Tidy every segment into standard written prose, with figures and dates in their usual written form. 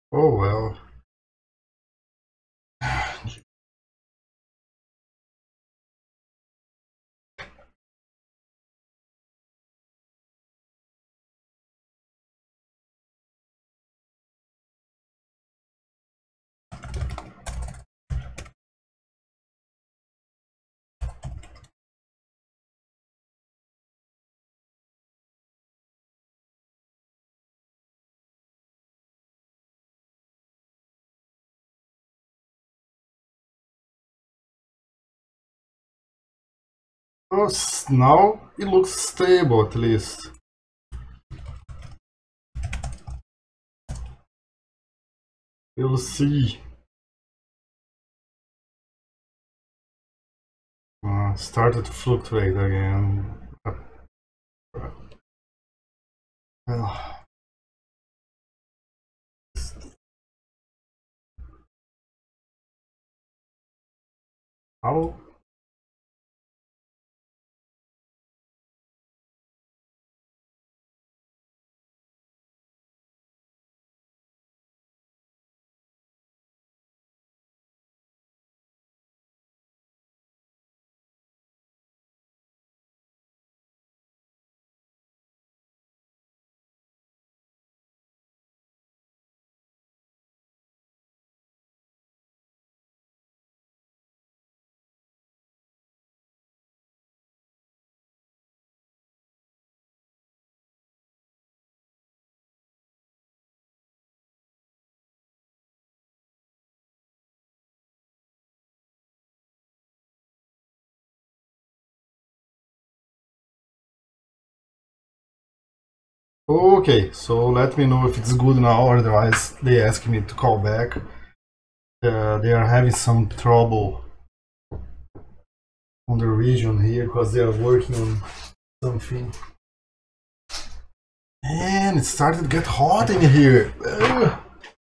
Oh well. Well, now it looks stable at least. We'll see. Started to fluctuate again. Well, how? Okay, so let me know if it's good now, or otherwise they ask me to call back. They are having some trouble on the region here because they are working on something. And it started to get hot in here. Ugh.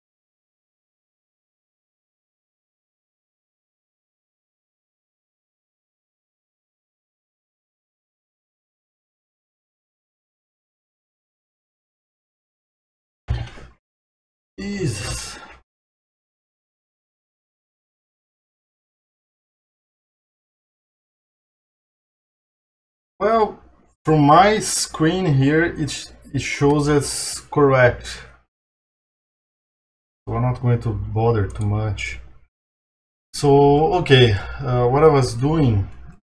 Jesus. Well, from my screen here, it shows as correct. So I'm not going to bother too much. So, okay, what I was doing,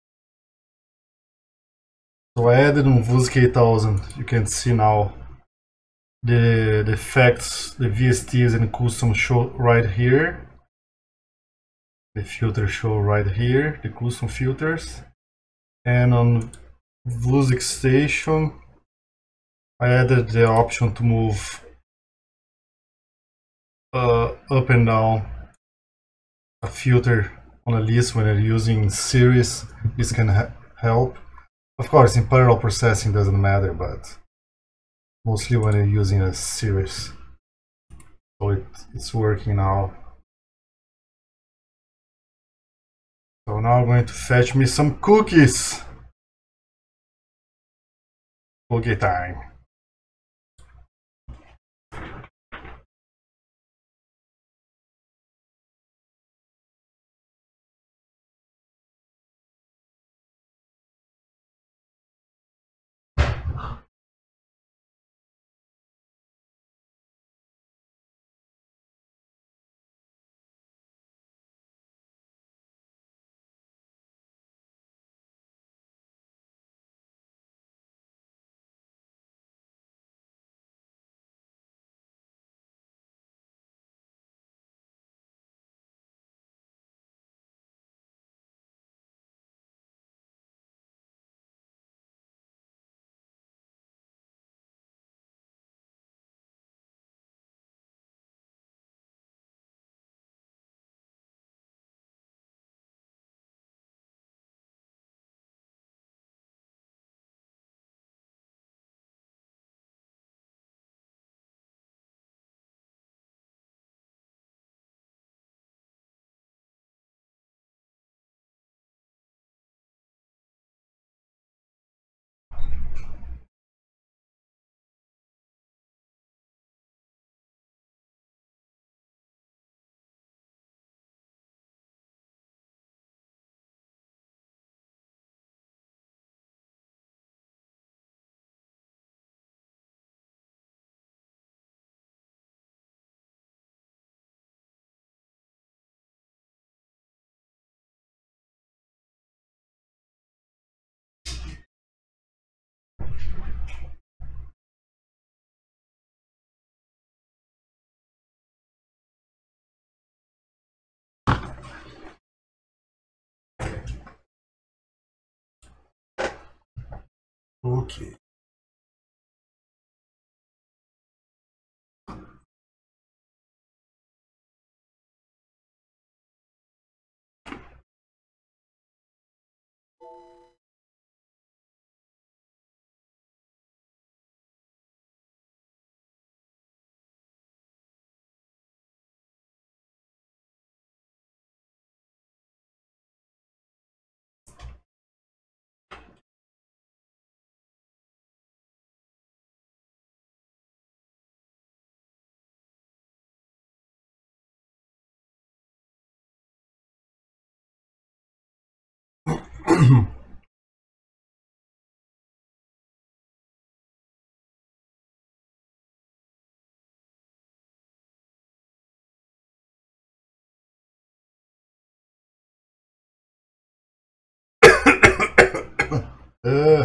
so I added on VUSC 8000, you can see now the effects, the VSTs and custom show right here. The filters show right here, the custom filters. And on VUSC Station, I added the option to move up and down a filter on a list when you're using series. This can help. Of course, in parallel processing doesn't matter, but mostly when you're using a series. So it's working now. So now I'm going to fetch me some cookies. Cookie time. Okay. uh,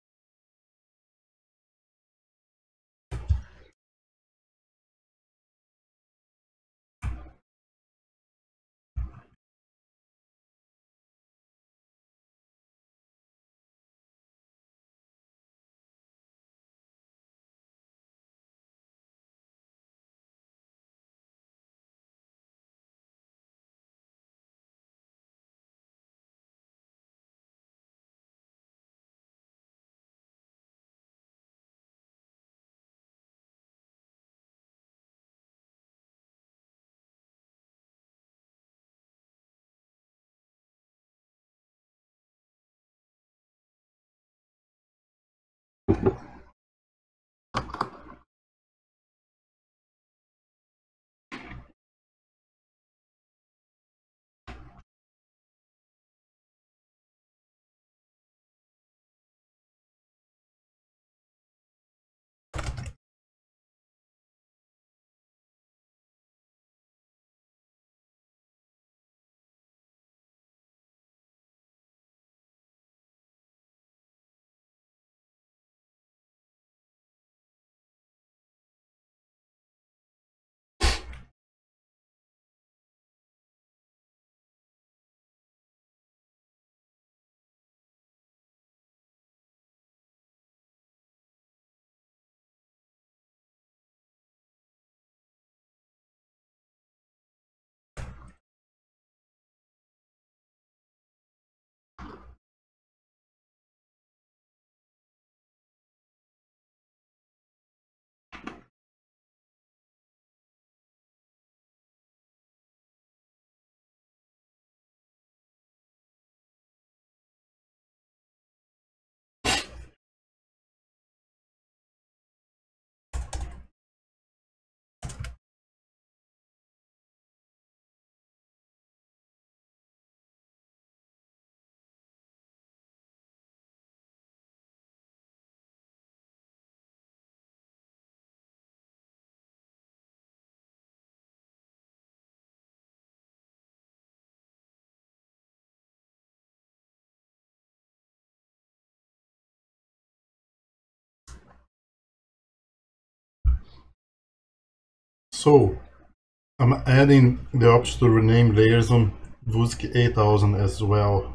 so I'm adding the option to rename layers on VUSC 8000 as well.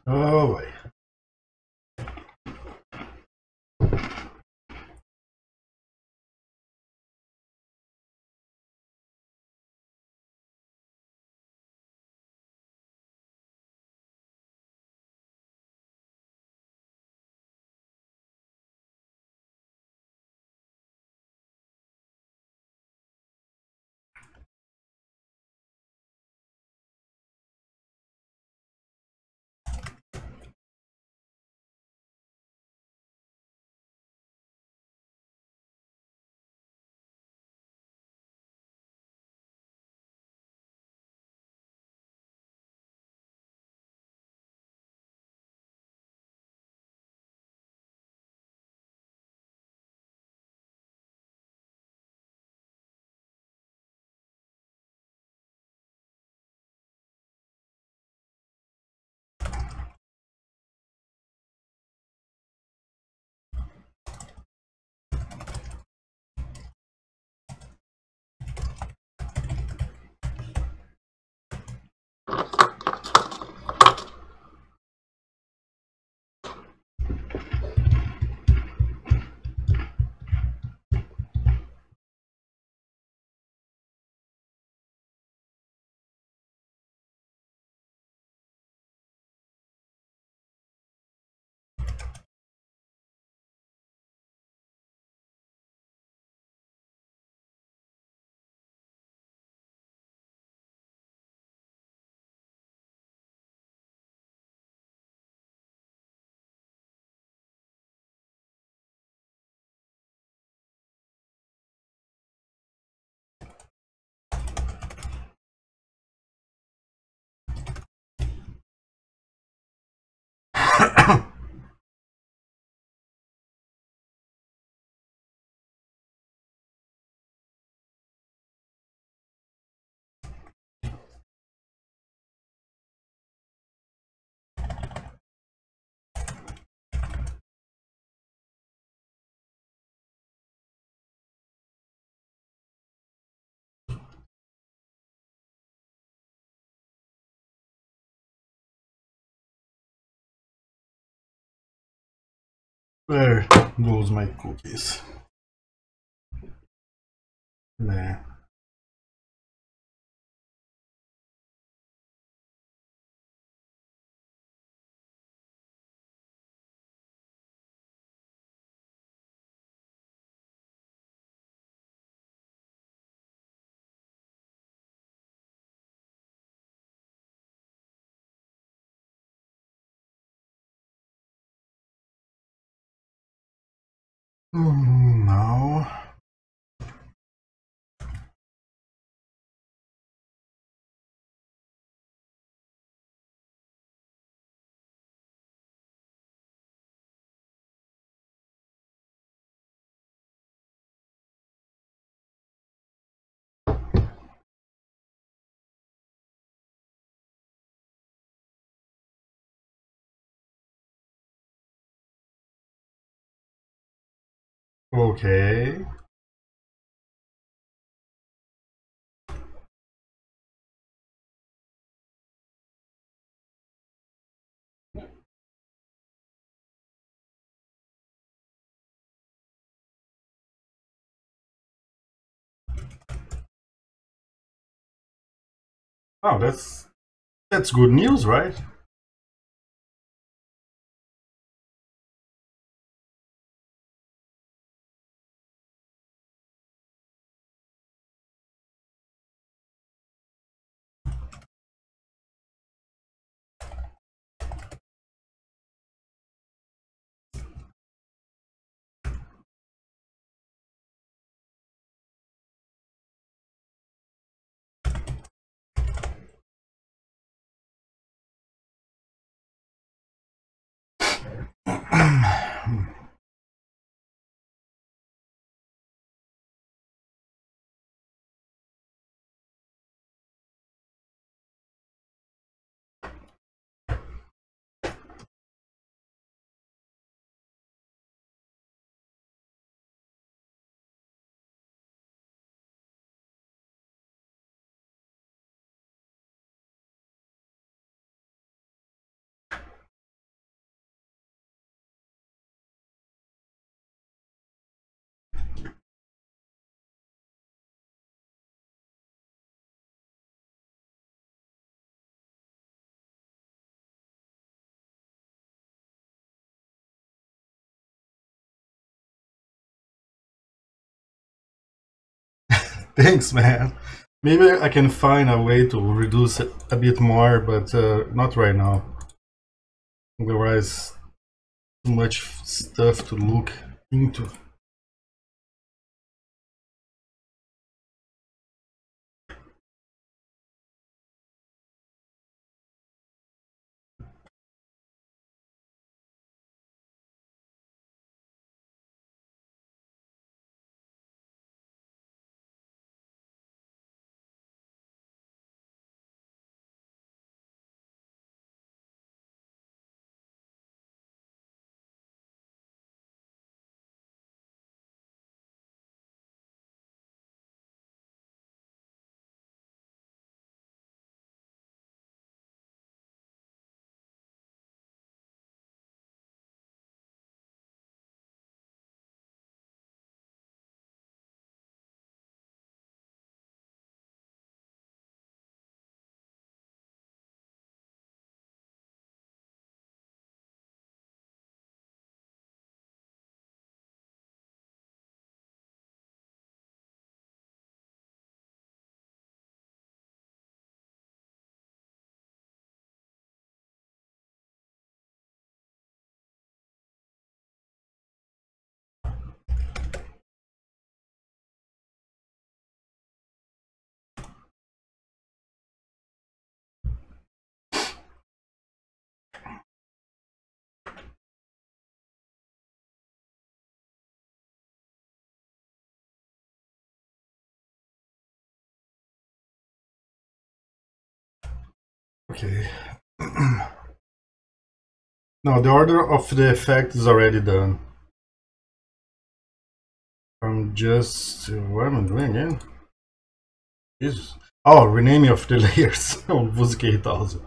Oh boy. There goes my cookies. Nah. No. Okay. Oh, that's good news, right? Thanks, man. Maybe I can find a way to reduce it a bit more, but not right now. Otherwise, too much stuff to look into. Okay. Now the order of the effect is already done. I'm just what am I doing again? Jesus. Oh, renaming of the layers on VUSIC 8000.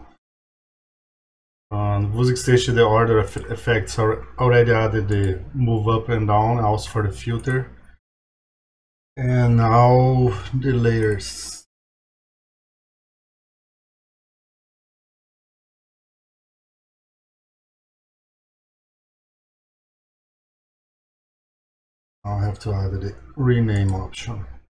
On VUSIC Station, the order of effects are already added the move up and down, also for the filter. And now the layers. I'll have to add the rename option.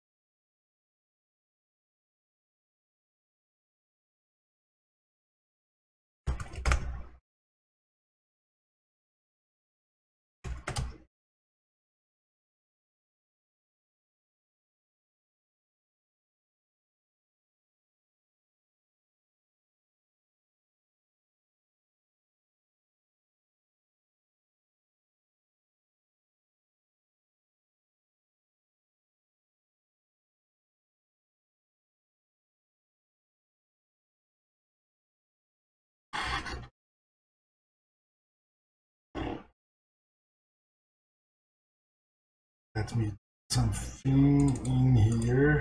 Let me do something in here.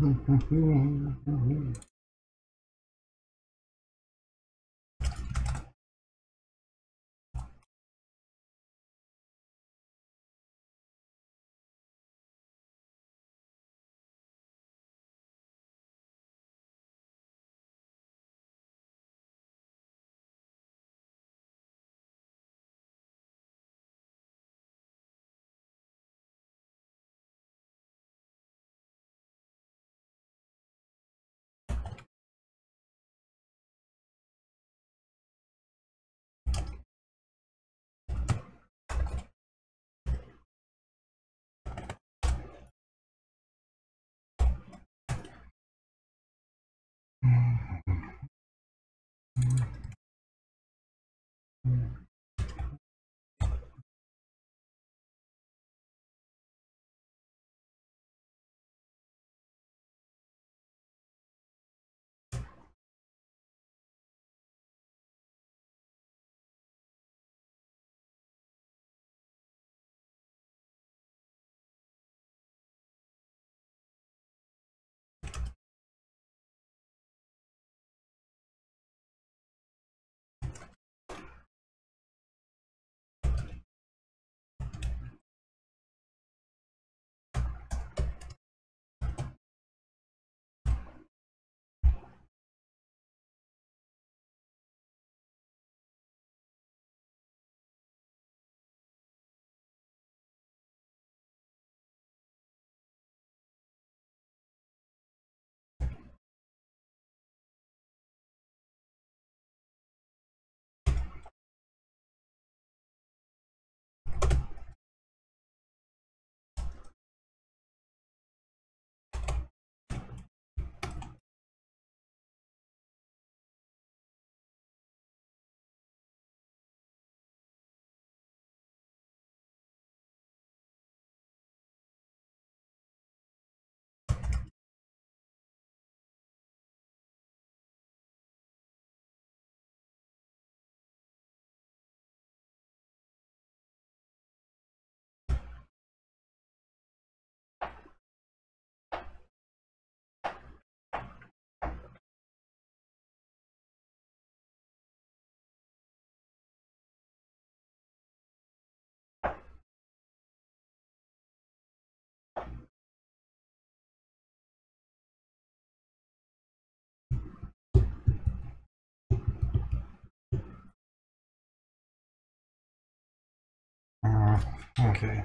Okay.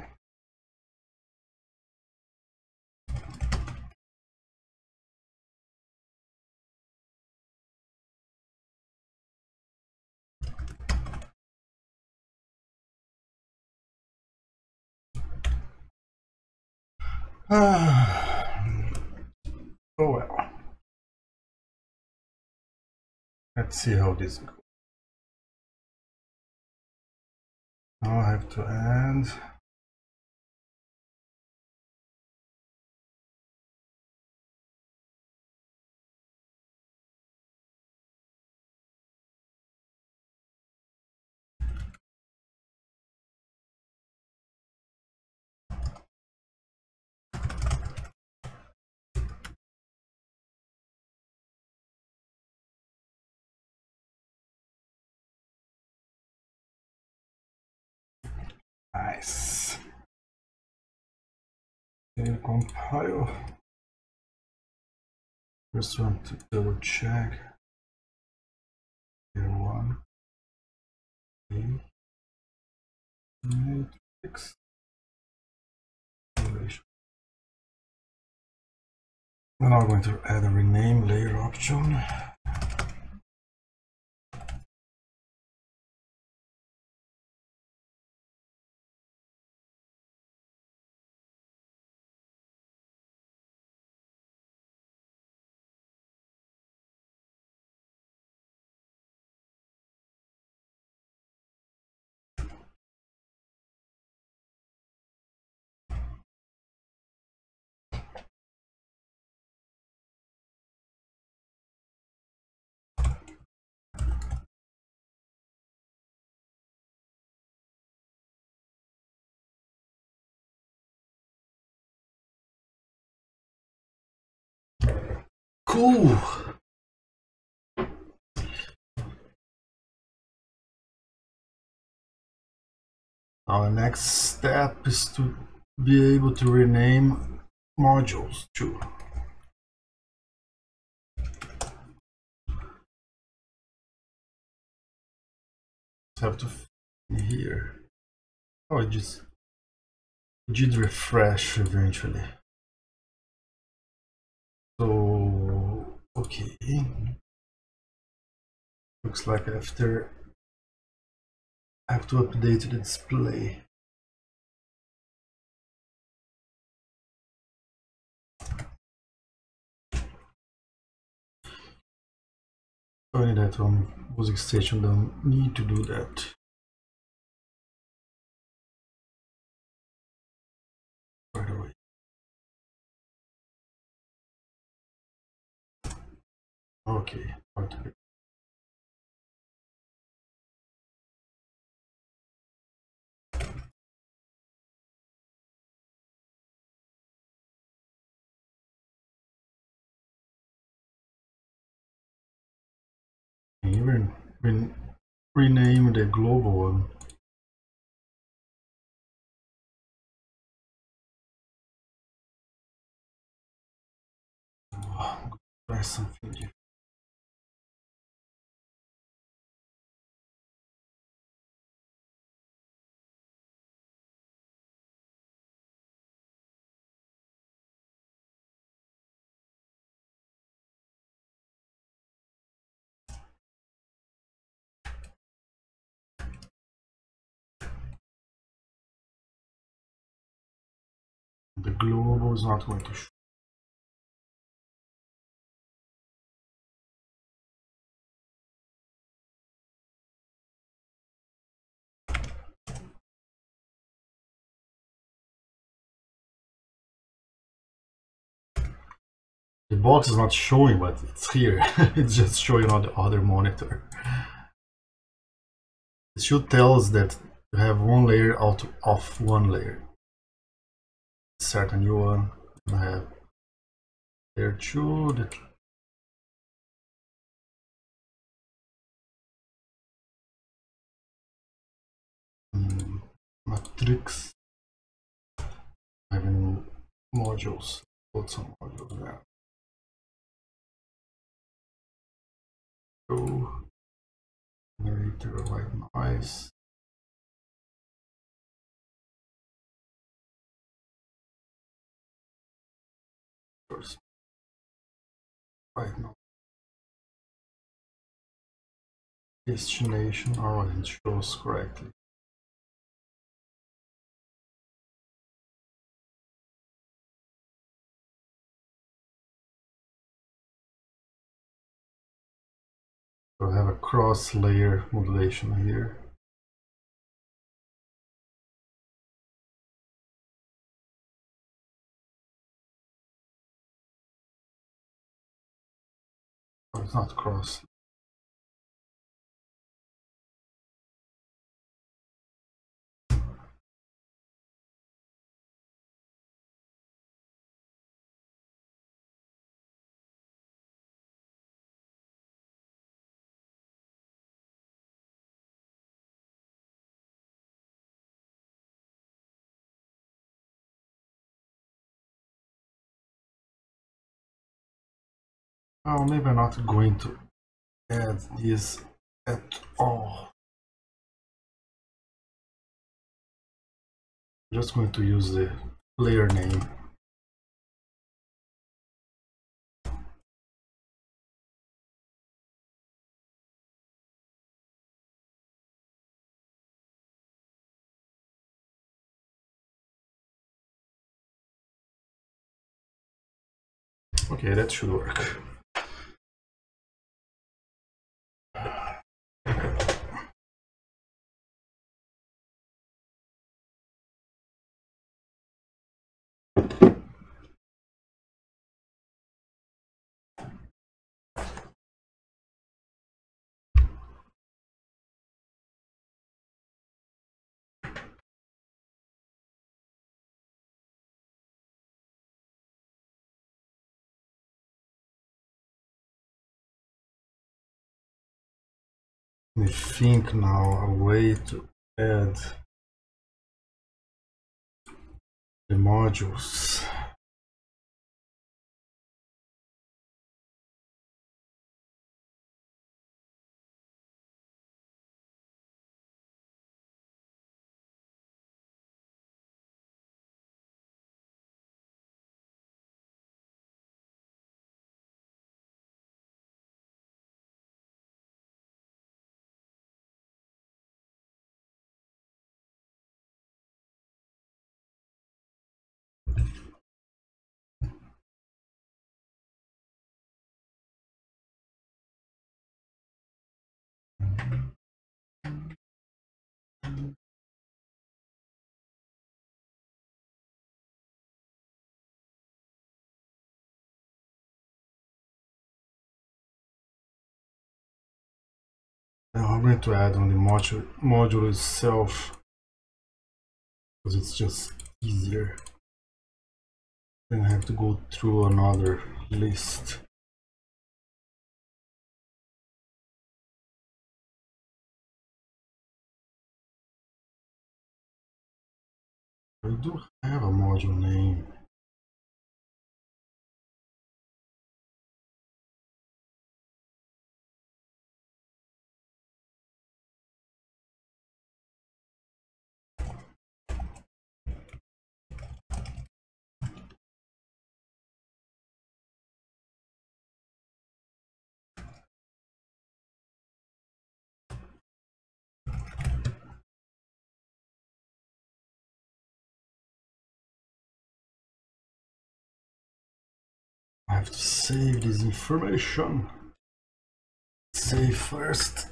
Oh well. Let's see how this goes. Now I have to add nice. Okay, compile. Just want to double check. Here one. Matrix. I'm now going to add a rename layer option. Cool. Our next step is to be able to rename modules too. Have to here. Oh, it did refresh eventually. So okay, looks like after I have to update the display. Only that Music Station don't need to do that. Right away. Okay. Even rename the global one. Try something different. The global is not going to show. The box is not showing, but it's here. It's just showing on the other monitor. It should tell us that you have one layer out of one layer. Start a new one. I have layer 2. Matrix. Having modules. Put some modules there. So, generator white noise. First, white noise. Destination. Oh, it shows correctly. So I have a cross layer modulation here. Oh, it's not cross. Oh, maybe I'm not going to add this at all. I'm just going to use the layer name. Okay, that should work. Let me think now a way to add the modules. Now I'm going to add on the module itself because it's just easier. Then I have to go through another list. I do have a module name. I have to save this information. Save first.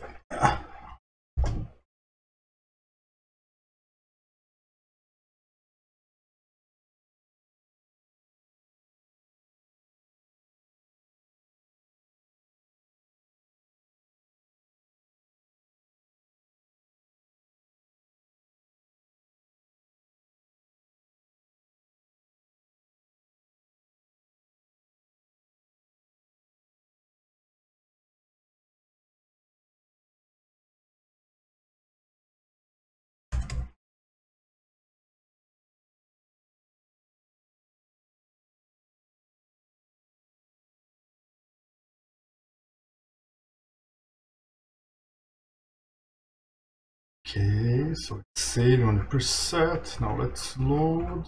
Okay, so it's saving on the preset. Now let's load.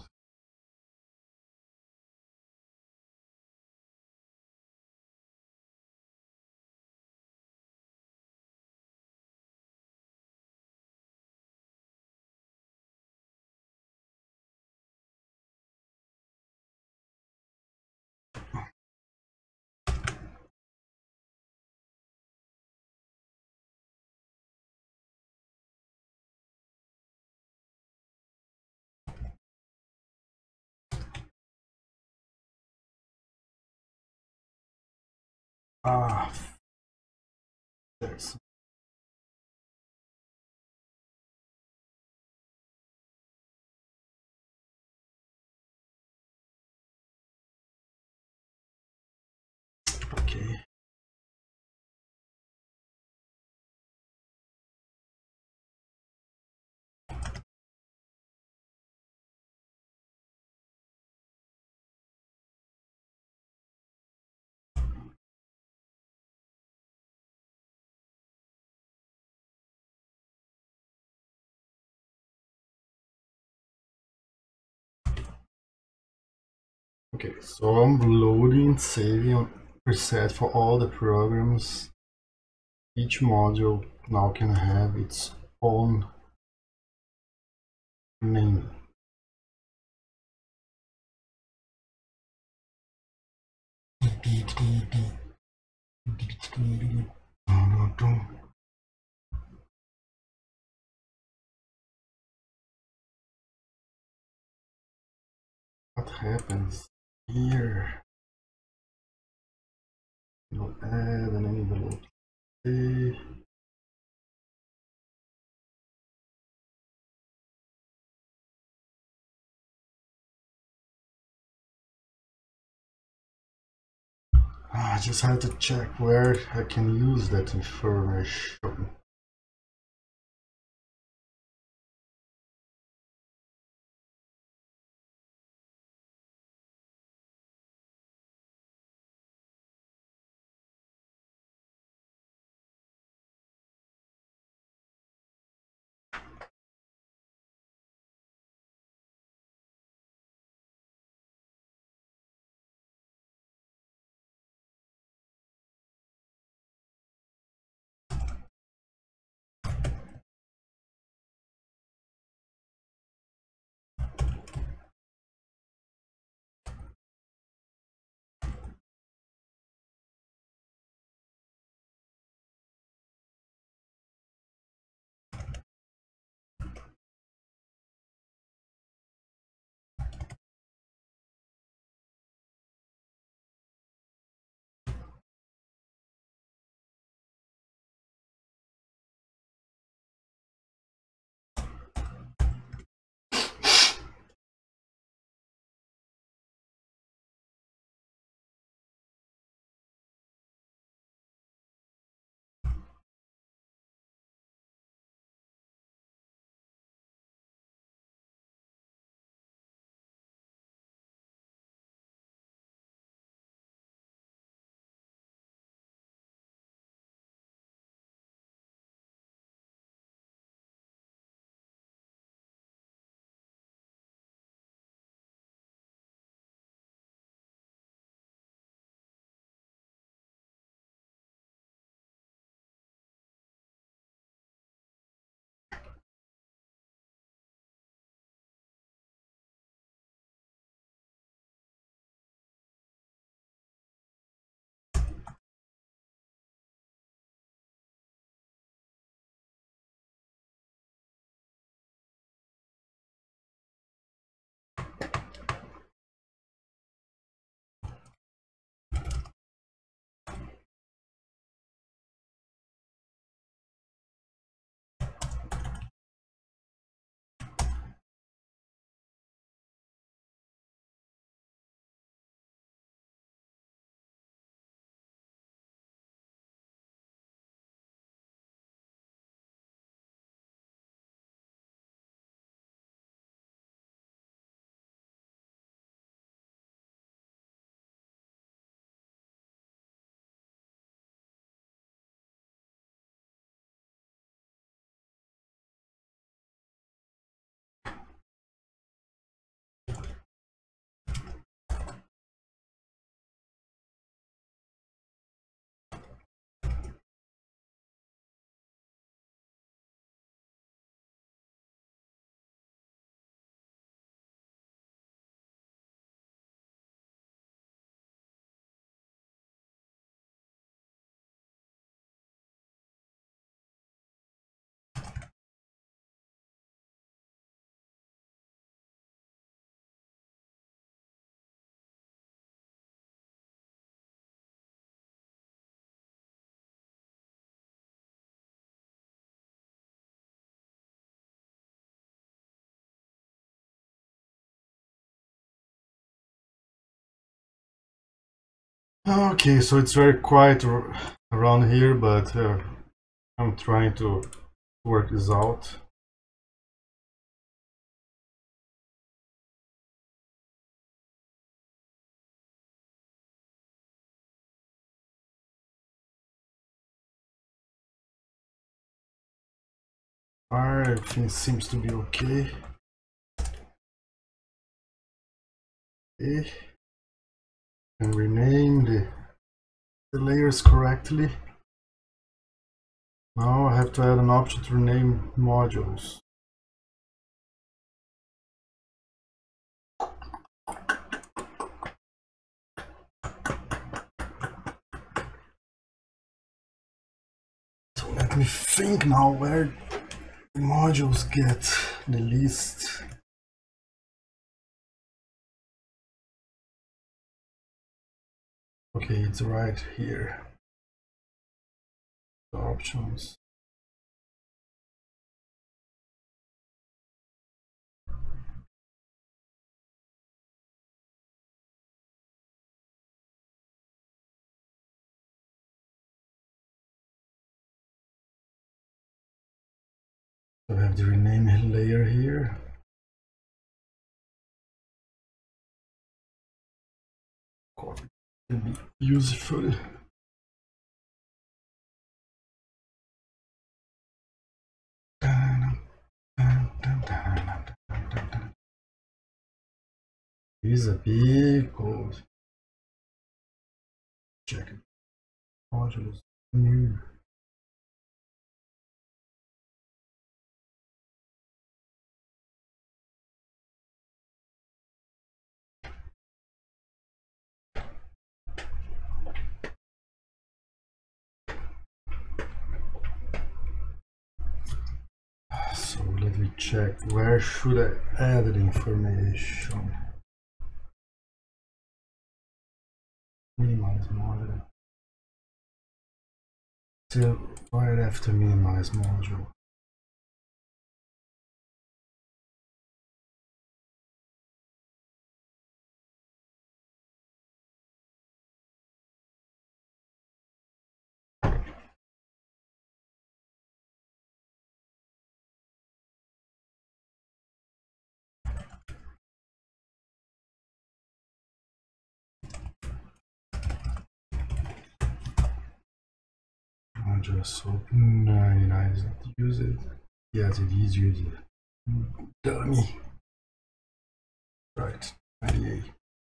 Ah, there's okay. Okay, so I'm loading, saving on preset for all the programs. Each module now can have its own name. What happens here? No add an envelope. Okay. I just have to check where I can use that information. Okay, so it's very quiet around here, but I'm trying to work this out. Alright, everything seems to be okay. Okay. And rename the layers correctly. Now I have to add an option to rename modules. So let me think now where the modules get the least. Okay, it's right here. The options. So I have the rename layer here. Copy can be useful. This is a big code. Check it. Modules new. So let me check where should I add the information. Minimize module. Still right after minimize module. I'll just open 99 is not use it. Yes, it is used. Dummy. Right, 98.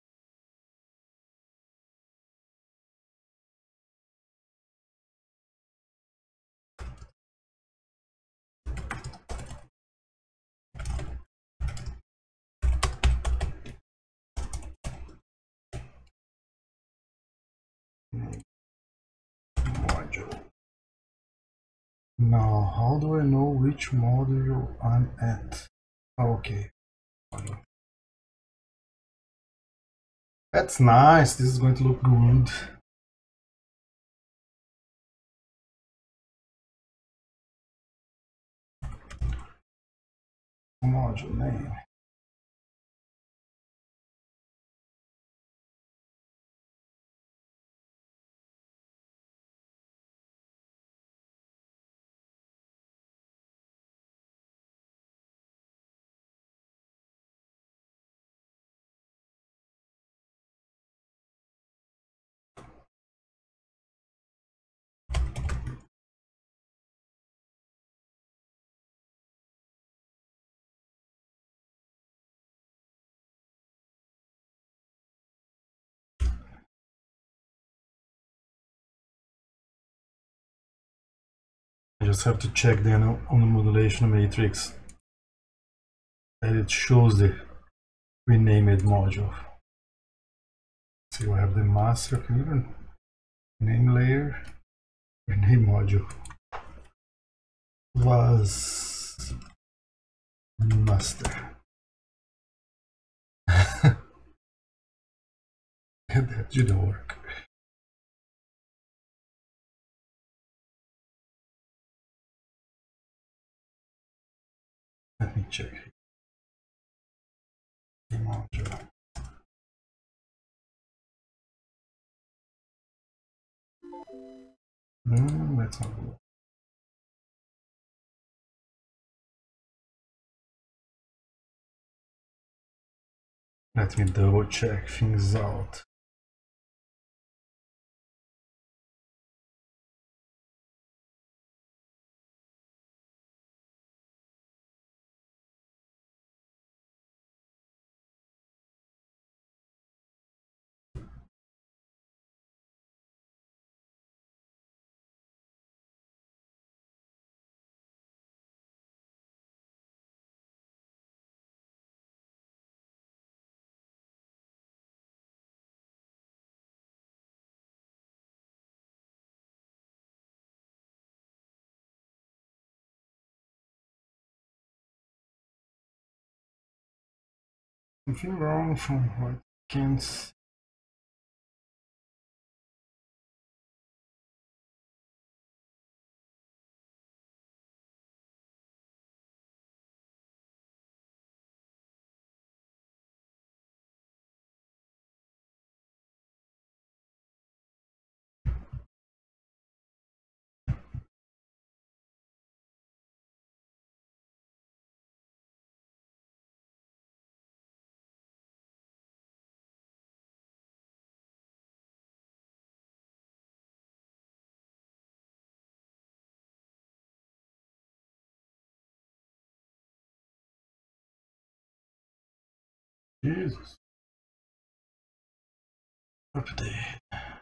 Module. Now, how do I know which module I'm at? Okay. That's nice. This is going to look good. Module name. I just have to check then on the modulation matrix that it shows the renamed module. See, I have the master, can even name layer, rename module was master. That didn't work. Let me check the module. Let's have a look. Let me double check things out. Something wrong from what I can see. Jesus. Update.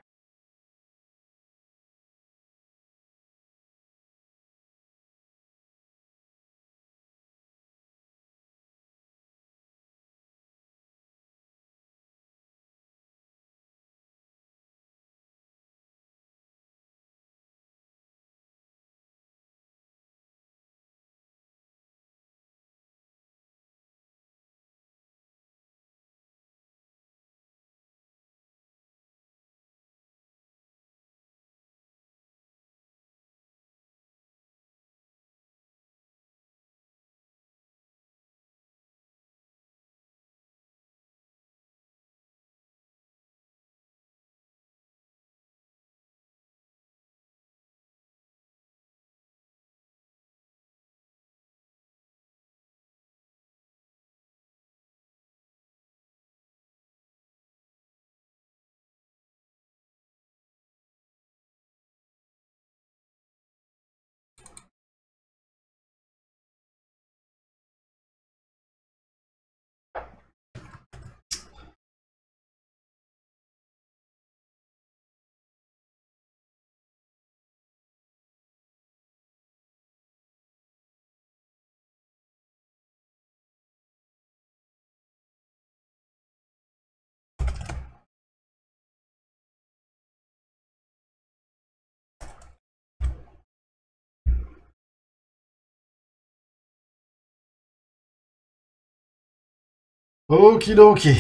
Okie dokie.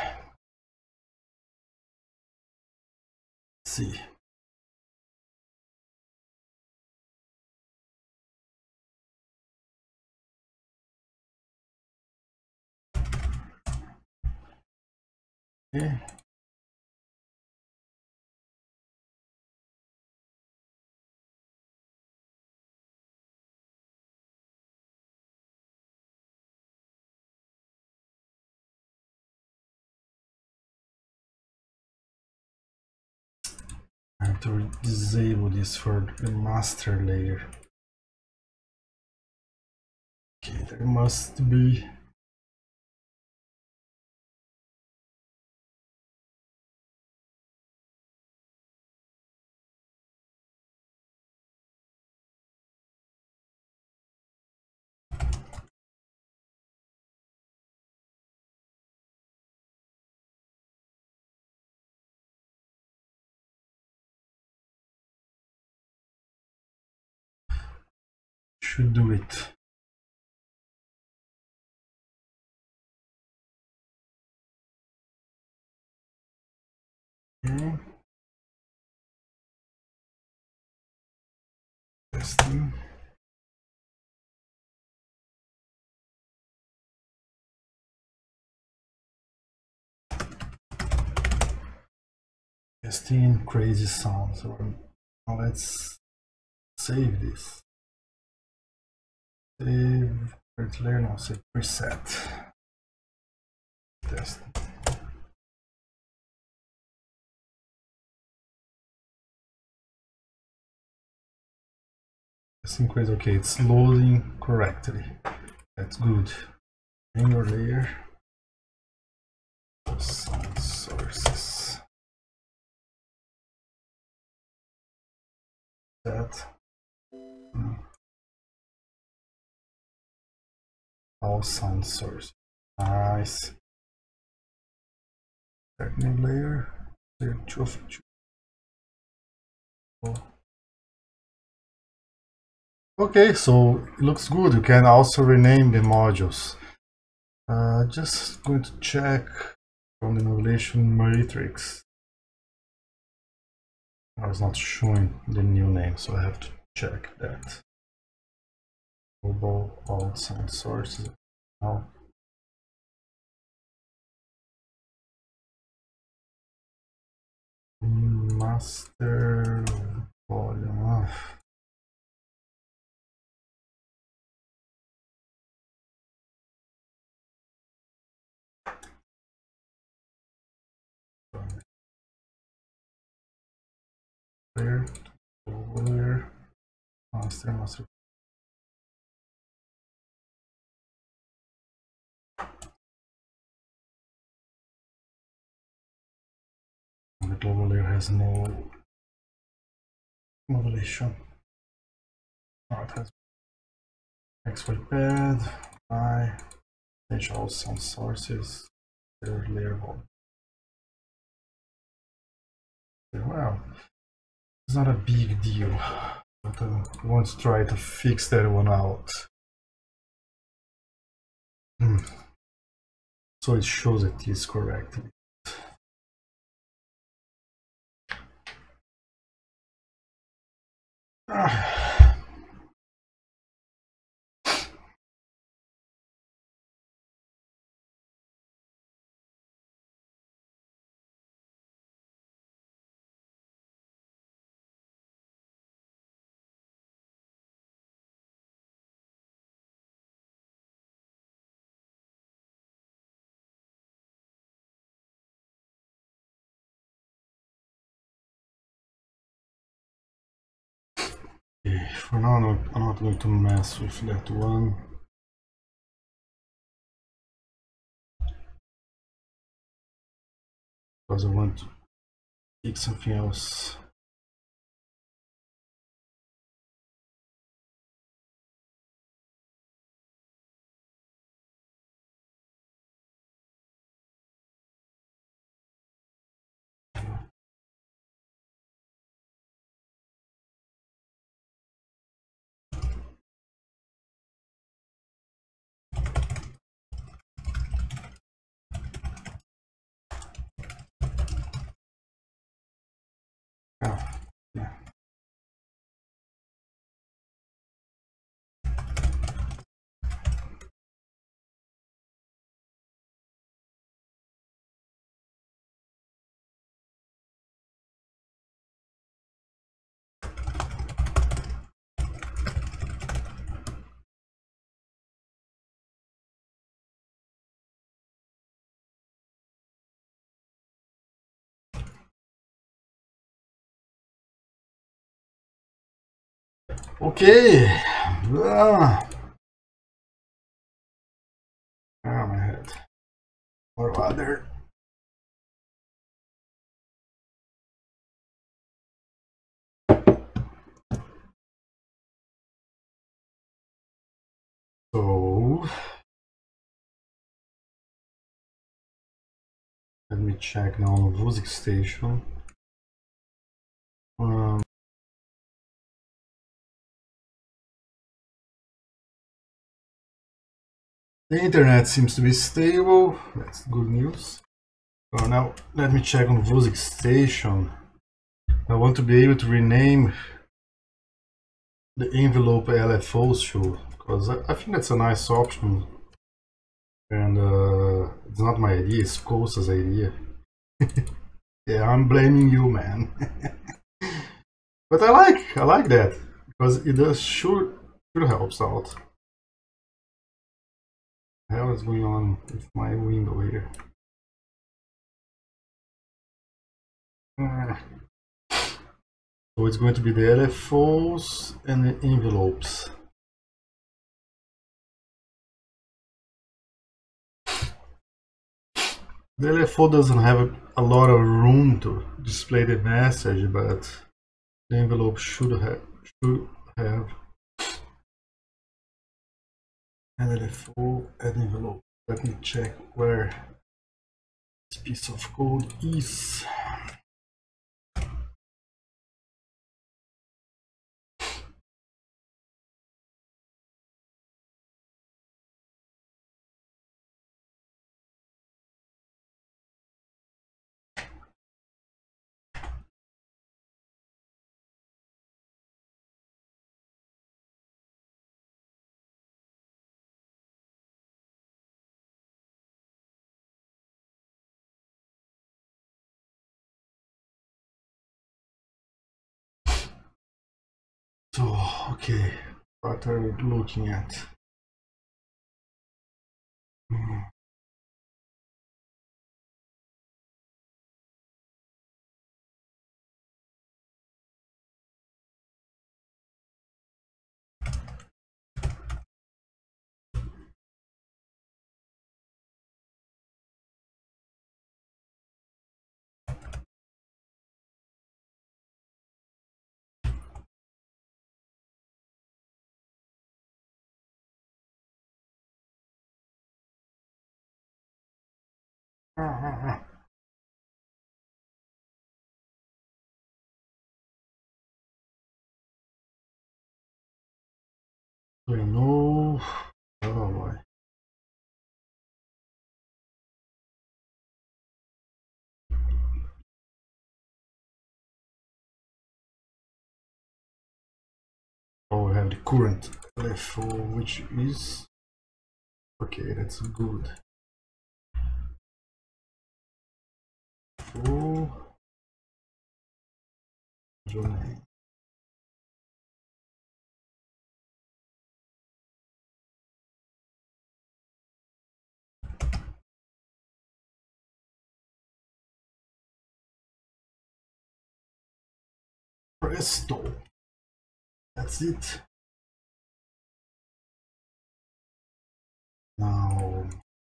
Let's see. Okay. I have to disable this for the master layer. Okay, there must be. Should do it. Okay. Testing. Testing crazy sounds or Now let's save this. Save current layer, now save preset. Test. Synchronize, okay, it's loading correctly. That's good. In your layer, sound sources. That. All sound sources. Nice. New layer. Layer 2 of 2. Okay, so it looks good. You can also rename the modules. Just going to check from the modulation matrix. I was not showing the new name, so I have to check that. Global all sound sources. Now, master volume. Layer, layer, master. The global layer has no modulation. Now it has XY pad, change all sound sources, layer volume. Well, it's not a big deal, but I want to try to fix that one out. So it shows it is correctly. For now, I'm not going to mess with that one. Because I want to pick something else. Yeah. Okay. My head. Or other. So let me check now on Music Station. The internet seems to be stable. That's good news. So now let me check on Music Station. I want to be able to rename the envelope LFO show, because I think that's a nice option. And it's not my idea, it's Costa's idea. Yeah, I'm blaming you, man. But I like that because it does sure helps out. What the hell is going on with my window here? Ah. So it's going to be the LFOs and the envelopes. The LFO doesn't have a lot of room to display the message, but the envelope should have an LFO and envelope. Let me check where this piece of code is. So, okay, what are we looking at? We know. Oh boy. Oh, we have the current LFO, which is okay. That's good. Oh, Johnny. Presto. That's it. Now,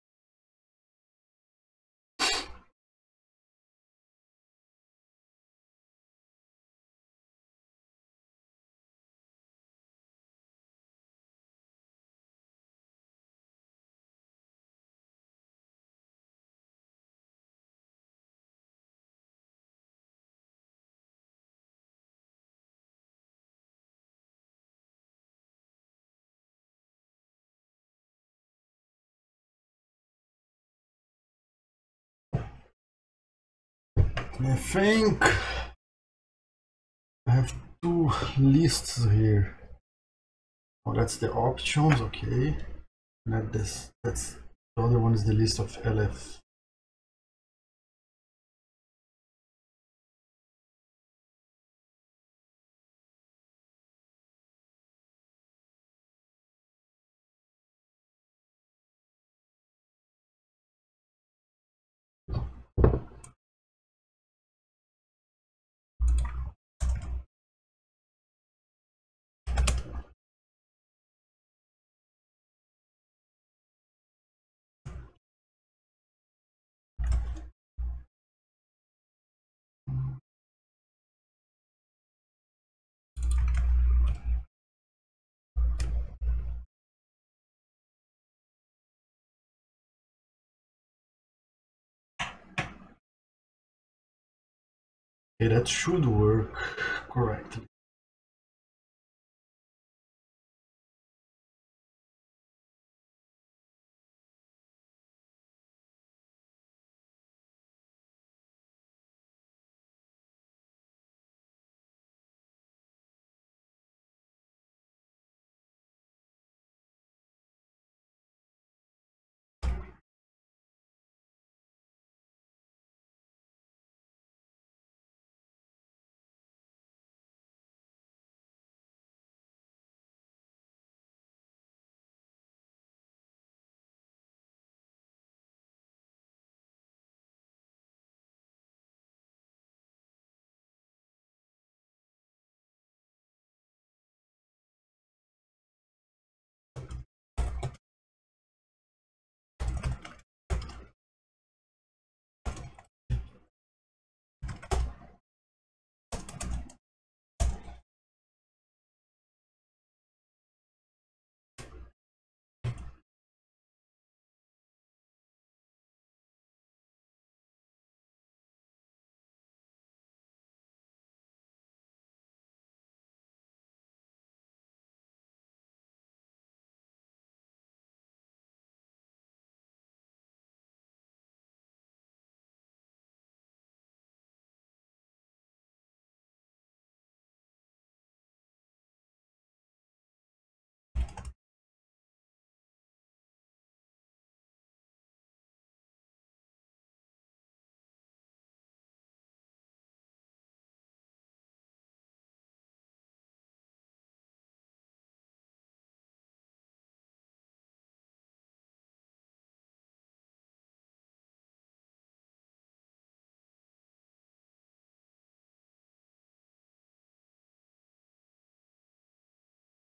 I think I have two lists here. Oh, that's the options. Okay. Not this. That's the other one is the list of LF. Okay, that should work correctly.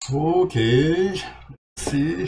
Okay, let's see.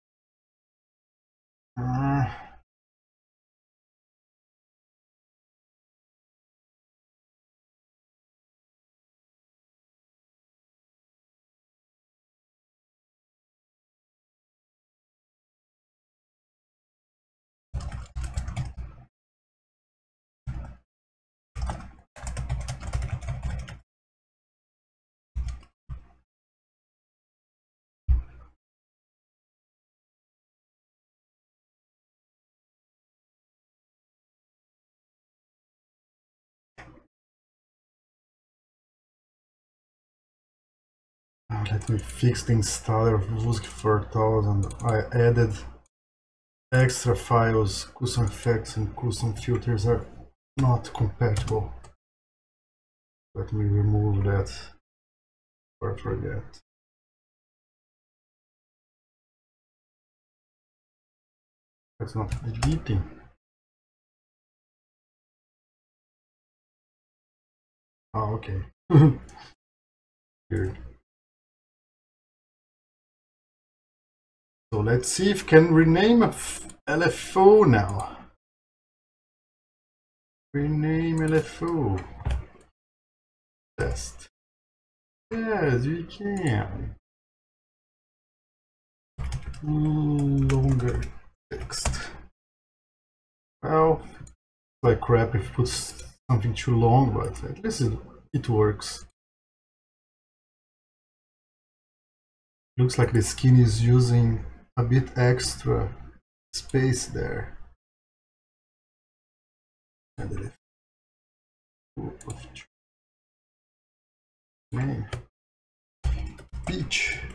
Let me fix the installer of VUSC 4000. I added extra files, custom effects and custom filters are not compatible. Let me remove that or forget. That's not deleting. Oh, okay. Weird. So let's see if we can rename a LFO now. Rename LFO. Test. Yes, we can. Longer text. Well, like crap if it puts something too long, but at least it works. Looks like the skin is using a bit extra space there. Name. Peach.